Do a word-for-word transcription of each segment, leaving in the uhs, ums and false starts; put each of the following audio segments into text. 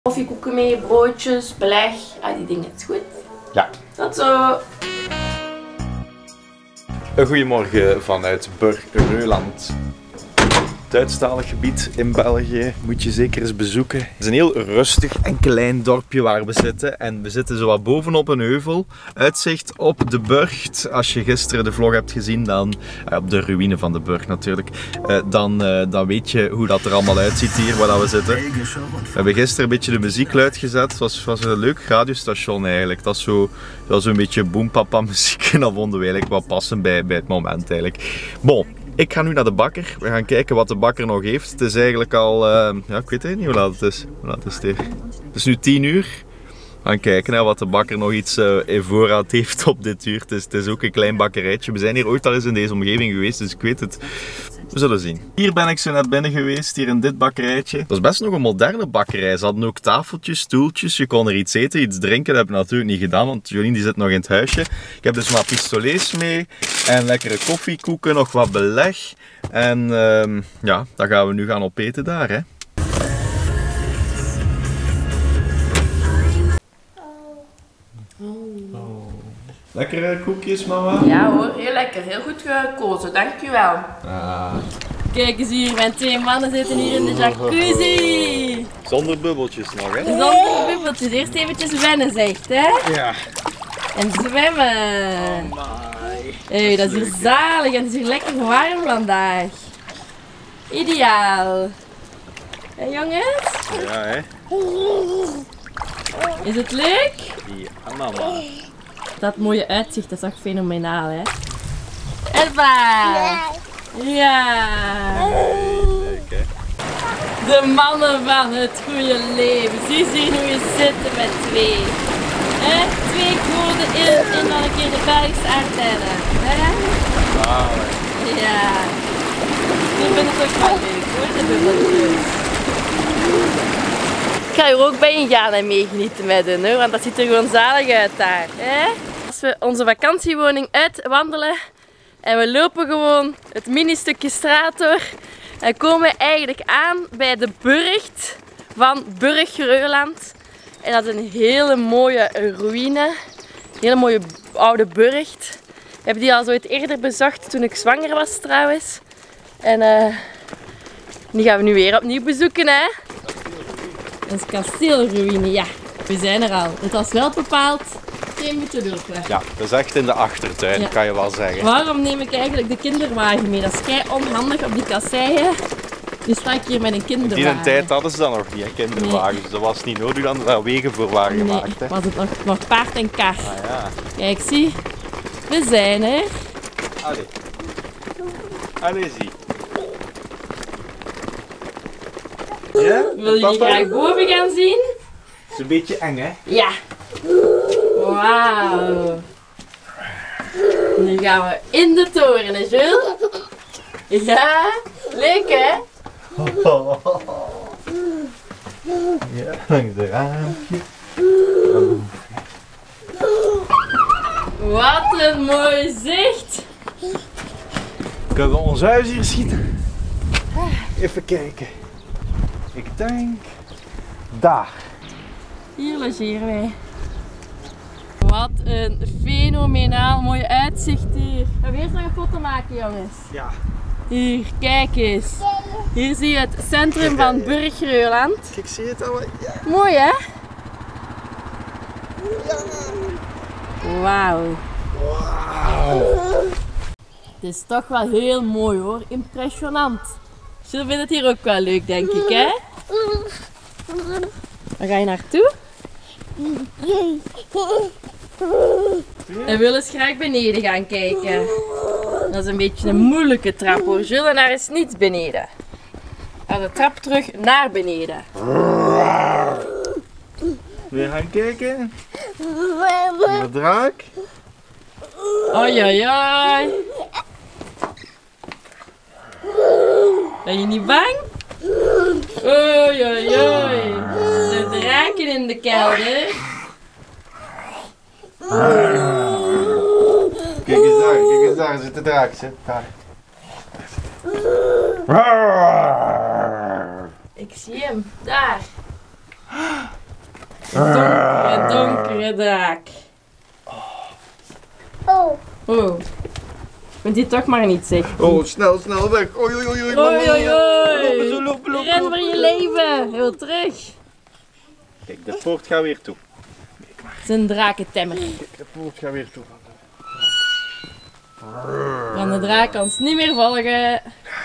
Koffiekoeken mee, broodjes, beleg, ah, die dingen, is goed? Ja. Tot zo! Een goedemorgen vanuit Burg-Reuland. Duitsstalig gebied in België moet je zeker eens bezoeken. Het is een heel rustig en klein dorpje waar we zitten. En we zitten zo wat bovenop een heuvel. Uitzicht op de burcht. Als je gisteren de vlog hebt gezien, dan, uh, op de ruïne van de burcht natuurlijk, uh, dan, uh, dan weet je hoe dat er allemaal uitziet hier waar we zitten. We hebben gisteren een beetje de muziek luid gezet. Het was, was een leuk radiostation eigenlijk. Dat is zo, dat zo'n beetje boompapa muziek en dat vonden we eigenlijk wel passen bij, bij het moment eigenlijk. Bon. Ik ga nu naar de bakker. We gaan kijken wat de bakker nog heeft. Het is eigenlijk al, uh, ja, ik weet niet hoe laat het is. Hoe laat is het hier? Het is nu tien uur. We gaan kijken naar wat de bakker nog iets uh, in voorraad heeft op dit uur. Het is, het is ook een klein bakkerijtje. We zijn hier ooit al eens in deze omgeving geweest, dus ik weet het. We zullen zien. Hier ben ik zo net binnen geweest, hier in dit bakkerijtje. Dat is best nog een moderne bakkerij. Ze hadden ook tafeltjes, stoeltjes. Je kon er iets eten, iets drinken. Dat heb ik natuurlijk niet gedaan, want Jolien die zit nog in het huisje. Ik heb dus wat pistolets mee. En lekkere koffiekoeken, nog wat beleg. En uh, ja, dat gaan we nu gaan opeten daar, hè. Lekkere koekjes, mama? Ja hoor, heel lekker. Heel goed gekozen, dankjewel. Ah. Kijk eens hier, mijn twee mannen zitten hier in de jacuzzi. Zonder bubbeltjes nog, hè? Zonder bubbeltjes. Eerst eventjes wennen, zegt, hè? Ja. En zwemmen. Oh my. Hey, dat is hier zalig en het is hier lekker warm vandaag. Ideaal. Hé jongens? Ja, hè? Is het leuk? Ja, mama. Dat mooie uitzicht, dat is echt fenomenaal, hè? Elba! Ja! Leuk, hè? De mannen van het goede leven. Zie zien hoe je zitten met twee. Hè? Twee goden in en dan een keer de Belgische Ardennen. Hè? Zalig. Ja. Ik vind het ook wel leuk hoor, de bubbeltjes. Ik ga hier ook bij ingaan en meegenieten met hen hoor, want dat ziet er gewoon zalig uit daar. Hè? Als we onze vakantiewoning uitwandelen en we lopen gewoon het mini-stukje straat door en komen we eigenlijk aan bij de burcht van Burg-Reuland. En dat is een hele mooie ruïne, een hele mooie oude burcht. Ik heb die al zo eerder bezocht toen ik zwanger was trouwens. En uh, die gaan we nu weer opnieuw bezoeken, hè. Dat is kasteelruïne, ja. We zijn er al. Het was wel bepaald twee minuten lopen. Ja, dat is echt in de achtertuin, ja. Kan je wel zeggen. Waarom neem ik eigenlijk de kinderwagen mee? Dat is kei onhandig op die kasseien. Nu sta ik hier met een kinderwagen. In die tijd hadden ze dat nog niet, hè, kinderwagens. Nee. Dat was niet nodig dat er daar wegen voor waren nee, gemaakt. Hè. Was het nog, nog paard en kar. Ah, ja. Kijk, zie. We zijn er. Allee. Allee, zie. Ja? Wil je graag boven gaan zien? Het is een beetje eng, hè? Ja. Wauw. Nu gaan we in de toren, hè Jules? Ja, leuk hè? Ja, langs de raampje. Wat een mooi zicht. Kunnen we ons huis hier zien? Even kijken. Ik denk daar. Hier logeren wij. Wat een fenomenaal mooi uitzicht hier. Gaan we eerst nog een foto maken, jongens? Ja. Hier, kijk eens. Hier zie je het centrum van Burg-Reuland. Ik zie het al. Ja. Mooi hè? Ja. Wauw. Wauw. Het is toch wel heel mooi hoor. Impressionant. Jules vindt het hier ook wel leuk, denk ik hè? Waar ga je naartoe? Hij wil eens graag beneden gaan kijken. Dat is een beetje een moeilijke trap hoor. Jules, en daar is niets beneden. Ga de trap terug naar beneden. Wil je gaan kijken? De draak? Oei oei oei. Ben je niet bang? Oei oei oei. De draken in de kelder. Kijk eens daar, kijk eens daar, zit de draak, zit daar. Ik zie hem, daar. Donkere, donkere draak. Oh. Oh. Moet die toch maar niet zeggen. Oh, snel, snel weg. Oei, oei, oei. Oei, oei, oei. Lopen, zo, lopen, lopen, Ren voor lopen. je leven. Heel terug. Kijk, de poort gaat weer toe. Het is een drakentemmer. Kijk, de poort gaat weer toe. Van de draak kan het niet meer volgen.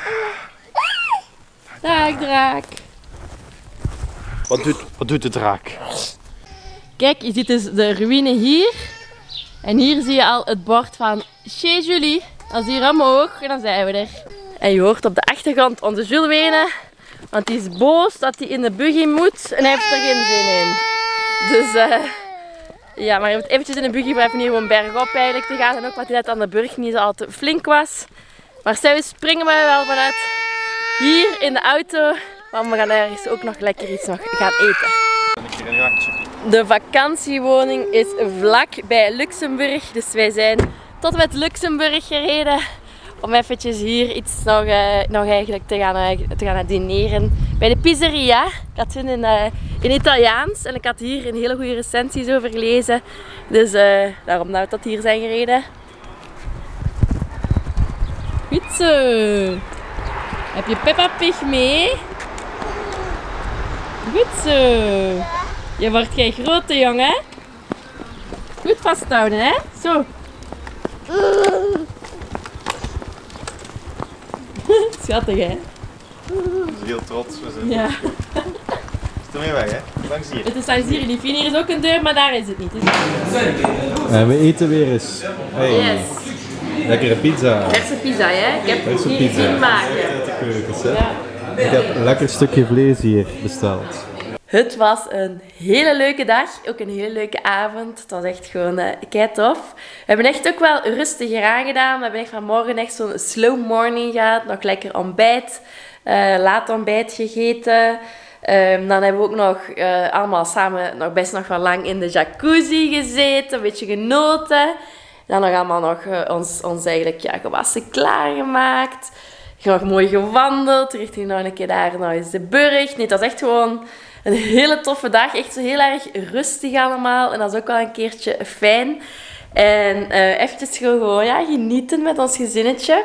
Draak, draak. Wat doet, wat doet de draak? Kijk, je ziet dus de ruïne hier. En hier zie je al het bord van Chez Julie. Als hier omhoog, en dan zijn we er. En je hoort op de achtergrond onze Jules wenen. Want die is boos dat hij in de buggy moet en hij heeft er geen zin in. Dus uh, ja, maar hij moet eventjes in de buggy voor even hier gewoon bergop eigenlijk te gaan. En ook wat hij net aan de burg niet zo al te flink was. Maar zelf springen we wel vanuit hier in de auto. Want we gaan ergens ook nog lekker iets nog gaan eten. Een keer een jachtje. De vakantiewoning is vlak bij Luxemburg, dus wij zijn tot en met Luxemburg gereden om eventjes hier iets nog, uh, nog eigenlijk te gaan, uh, te gaan dineren bij de pizzeria. Ik had zin in, uh, in Italiaans en ik had hier een hele goede recensies over gelezen, dus uh, daarom dat we tot hier zijn gereden. Goed zo. Heb je Peppa Pig mee? Goed zo. Je wordt geen grote jongen. Goed vasthouden, hè? Zo. Schattig, hè? We zijn heel trots. We zijn... Ja. Is er mee weg, hè? Langs hier. Het is langs hier. Die hier is ook een deur, maar daar is het niet. Dus... En we eten weer eens. Hey. Yes. Lekkere pizza. Verse pizza, hè? Ik heb Verse hier pizza. zien maken. De keukens, hè. Ja. Ik heb een lekker stukje vlees hier besteld. Het was een hele leuke dag, ook een hele leuke avond. Het was echt gewoon uh, kei tof. We hebben echt ook wel rustiger aangedaan. We hebben echt vanmorgen echt zo'n slow morning gehad. Nog lekker ontbijt, uh, laat ontbijt gegeten. Um, dan hebben we ook nog uh, allemaal samen nog best nog wel lang in de jacuzzi gezeten, een beetje genoten. Dan nog allemaal nog uh, ons, ons eigenlijk ja, gewassen klaargemaakt. Nog mooi gewandeld, richting nog een keer daar nog eens de burg. Nee, het was echt gewoon een hele toffe dag. Echt zo heel erg rustig allemaal. En dat is ook wel een keertje fijn. En uh, eventjes gewoon ja, genieten met ons gezinnetje.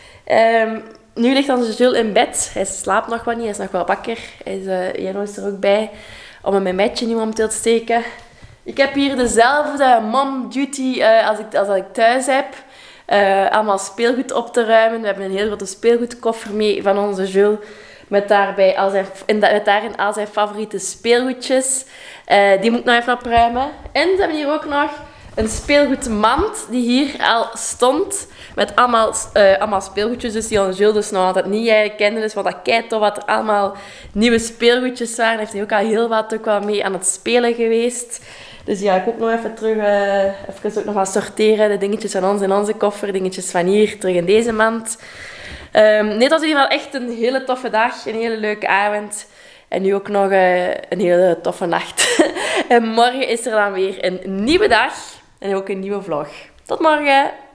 Um, nu ligt onze Jules in bed. Hij slaapt nog wat niet, hij is nog wel wakker. Hij is, uh, Jeno is er ook bij om een memmetje nu momenteel te steken. Ik heb hier dezelfde mom duty uh, als, ik, als dat ik thuis heb. Uh, allemaal speelgoed op te ruimen. We hebben een heel grote speelgoedkoffer mee van onze Jules. Met, daarbij al zijn, met daarin al zijn favoriete speelgoedjes. Uh, die moet ik nog even opruimen. En we hebben hier ook nog een speelgoedmand die hier al stond. Met allemaal, uh, allemaal speelgoedjes. Dus die onze Jules dus nog altijd niet eigenlijk kende. Dus wat dat kei tof wat er allemaal nieuwe speelgoedjes waren. Heeft hij ook al heel wat ook wel mee aan het spelen geweest. Dus ja, ik ook nog even terug, uh, even ook nog wat sorteren. De dingetjes van ons in onze koffer, dingetjes van hier, terug in deze mand. Um, nee, het was in ieder geval echt een hele toffe dag, een hele leuke avond. En nu ook nog uh, een hele toffe nacht. En morgen is er dan weer een nieuwe dag en ook een nieuwe vlog. Tot morgen!